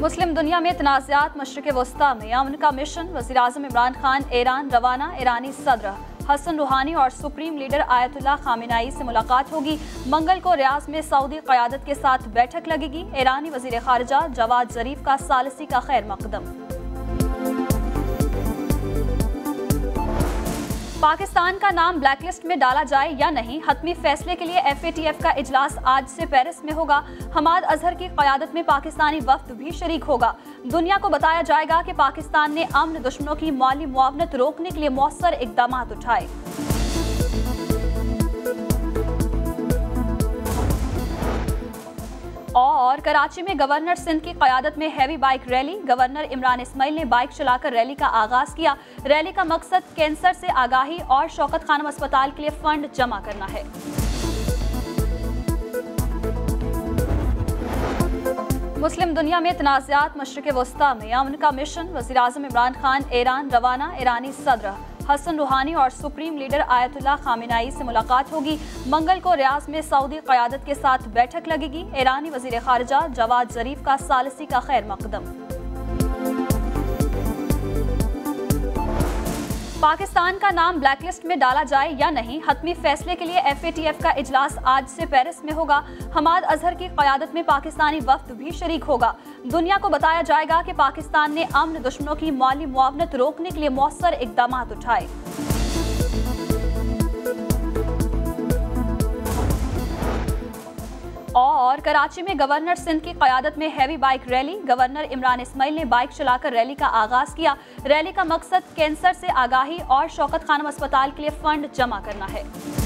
मुस्लिम दुनिया में तनाज़ात मशरिक़ वस्ता में अमन का मिशन। वज़ीर-ए-आज़म इमरान खान ईरान रवाना। ईरानी सदर हसन रूहानी और सुप्रीम लीडर आयतुल्लाह खामेनेई से मुलाकात होगी। मंगल को रियाद में सऊदी क़यादत के साथ बैठक लगेगी। ईरानी वज़ीर ख़ारिजा जवाद ज़रीफ का सालिसी का खैर मक़दम। पाकिस्तान का नाम ब्लैकलिस्ट में डाला जाए या नहीं, हतमी फैसले के लिए FATF का इजलास आज से पेरिस में होगा। हमाद अजहर की क़यादत में पाकिस्तानी वफ़द भी शरीक होगा। दुनिया को बताया जाएगा कि पाकिस्तान ने अमन दुश्मनों की माली मुआवनत रोकने के लिए मौसर इक़दामात उठाए। और कराची में गवर्नर सिंध की क़यादत में heavy bike rally. Governor Imran Ismail ने बाइक चलाकर रैली का आगाज किया। रैली का मकसद कैंसर से आगाही और शौकत खानम अस्पताल के लिए फंड जमा करना है। मुस्लिम दुनिया में तनाज़ात मशरिक़ वस्ता में अमन का मिशन। वज़ीर-ए-आज़म इमरान खान ईरान रवाना। ईरानी सदर हसन रूहानी और सुप्रीम लीडर आयतुल्लाह खामेनेई से मुलाकात होगी। मंगल को रियाद में सऊदी क़यादत के साथ बैठक लगेगी। ईरानी वज़ीर ख़ारिजा जवाद ज़रीफ का सालिसी का खैर मक़दम। पाकिस्तान का नाम ब्लैकलिस्ट में डाला जाए या नहीं, हतमी फैसले के लिए FATF का इजलास आज से पेरिस में होगा। हमाद अजहर की क़यादत में पाकिस्तानी वफ़द भी शरीक होगा। दुनिया को बताया जाएगा कि पाकिस्तान ने अमन दुश्मनों की माली मुआवनत रोकने के लिए मौसर इक़दामात उठाए। और कराची में गवर्नर सिंध की क़यादत में heavy bike rally. Governor Imran Ismail ने बाइक चलाकर रैली का आगाज किया। रैली का मकसद कैंसर से आगाही और शौकत खानम अस्पताल के लिए फंड जमा करना है।